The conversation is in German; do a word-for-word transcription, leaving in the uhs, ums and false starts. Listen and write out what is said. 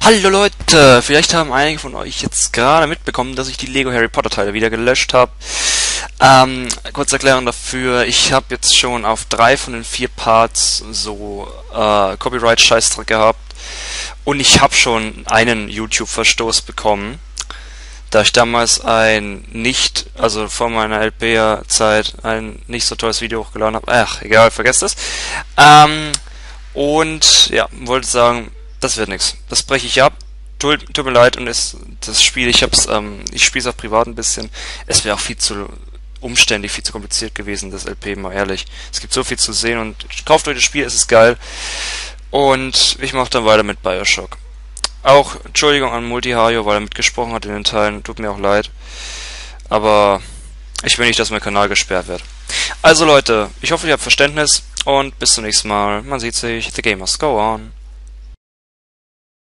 Hallo Leute, vielleicht haben einige von euch jetzt gerade mitbekommen, dass ich die Lego Harry Potter Teile wieder gelöscht habe. Ähm, kurze Erklärung dafür, ich habe jetzt schon auf drei von den vier Parts so äh, Copyright-Scheißdreck gehabt und ich habe schon einen YouTube-Verstoß bekommen, da ich damals ein nicht, also vor meiner L P-Zeit ein nicht so tolles Video hochgeladen habe. Ach, egal, vergesst es. Ähm, und ja, wollte sagen, das wird nichts. Das breche ich ab. Tut, tut mir leid und es, das Spiel, ich hab's, ähm, ich spiele es auf privat ein bisschen. Es wäre auch viel zu umständlich, viel zu kompliziert gewesen, das L P, mal ehrlich. Es gibt so viel zu sehen und kauft euch das Spiel, es ist geil. Und ich mache dann weiter mit Bioshock. Auch Entschuldigung an Multihario, weil er mitgesprochen hat in den Teilen, tut mir auch leid. Aber ich will nicht, dass mein Kanal gesperrt wird. Also Leute, ich hoffe, ihr habt Verständnis und bis zum nächsten Mal. Man sieht sich. The game must go on.